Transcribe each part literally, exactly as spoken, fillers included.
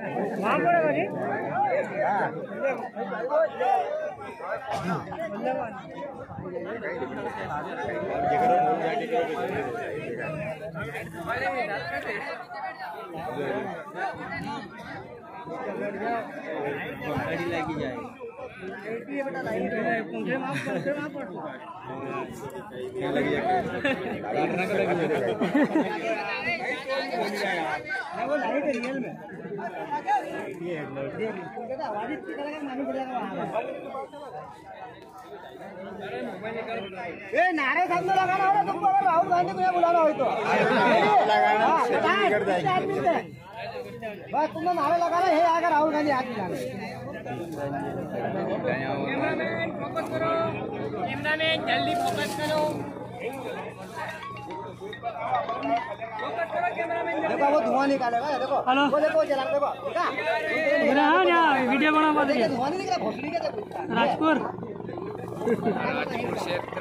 वहाँ पड़ेगा जी। गाड़ी लगी जाए वो लाइट है रियल में। ये नारे सामने लगाना होगा तुमको, अगर राहुल गांधी को यहाँ बुलाना हो तो बस तुमने नारे लगाना है, आकर राहुल गांधी हाथ मिलाना। कैमरामैन फोकस करो, कैमरामैन जल्दी फोकस करो, फोकस करो कैमरामैन। देखो वो धुआं निकालेगा, देखो वो देखो जला, देखो देखा वीडियो बना मत, धुआं नहीं निकला भोसड़ी का। राजपुर राजपुर क्षेत्र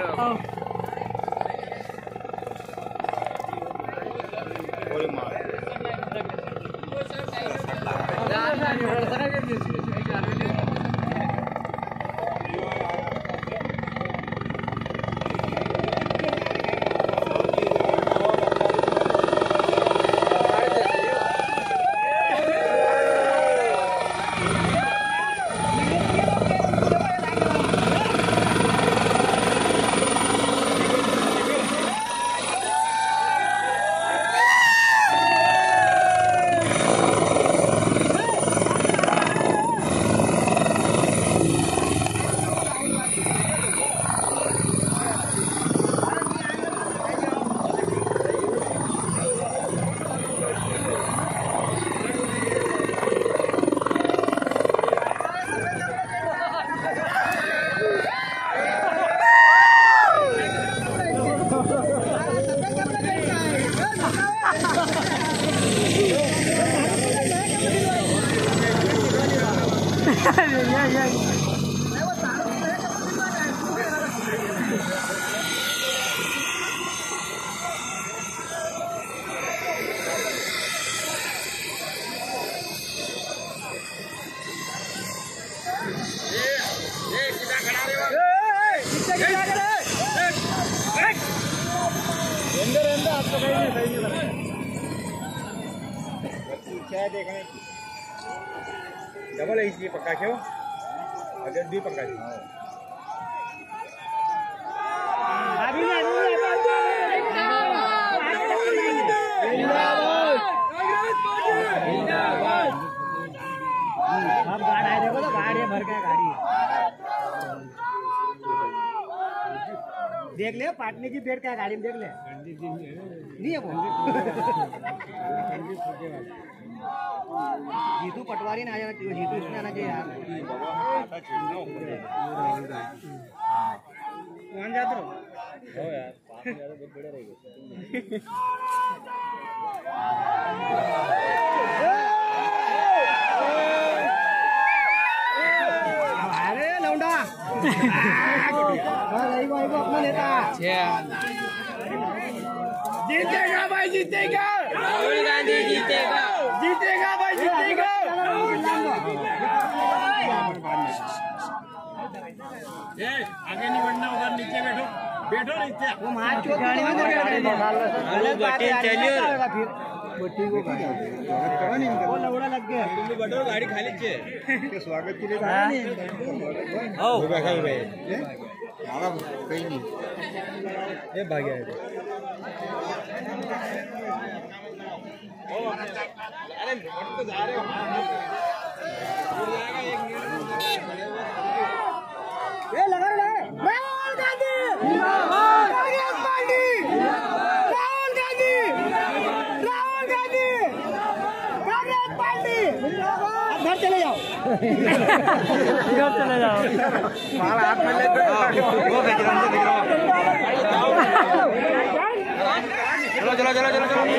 डबल है इसलिए पक्का क्यों अगर भी पक्का क्यों अभी नहीं अब गाड़ी आए देखो तो गाड़ी भर के गाड़ी देख ले पाटने की पेड़ क्या गाड़ी में देख ले नहीं है वो जीतू पटवारी ना आ जाना चाहिए, जीतू इसमें आना चाहिए यार। वहाँ जाते रहो हो यार, पास में ज़्यादा बहुत बड़े रहेंगे। अरे लौंडा भाई भाई को अपना नेता जीतेगा भाई, जीतेगा राहुल गांधी, जीतेगा जीतेगा भाई, जीतेगा। आगे नहीं बढ़ना, उधर नीचे बैठो, बैठो नीचे। वो मार चो गाड़ी में चलिए बट्टी को वो लौड़ा लग गया, बैठो गाड़ी खाली छे के स्वागत के लिए ओ बैठा ही भाई मारा कहीं नहीं ये भाग गया है। अरे तो जा रहे हो ये लगा रहे राहुल गांधी कांग्रेस पार्टी, राहुल गांधी राहुल गांधी कांग्रेस पार्टी। घर चले जाओ, घर चले जाओ, हमारा हाथ में ले वो भेज रहा हूं, चलो चलो चलो चलो चलो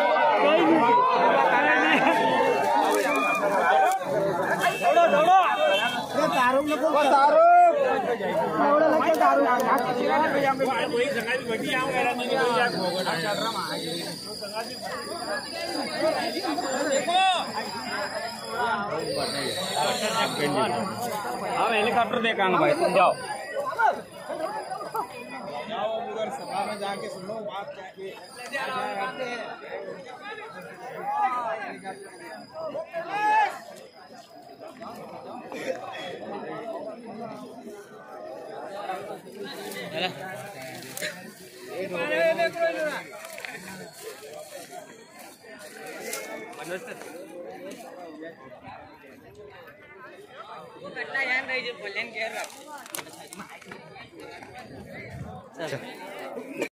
दौड़ो दौड़ो तारुक ने को तारुक दौड़ो लगे तारुक कोई संगा भी बैठी आऊं मेरा नहीं कोई जा भोगड़ा चल रहा है देखो हम हेलीकॉप्टर देखांगे भाई, तुम जाओ जाओ उधर सभा में जाके सुनो बात चल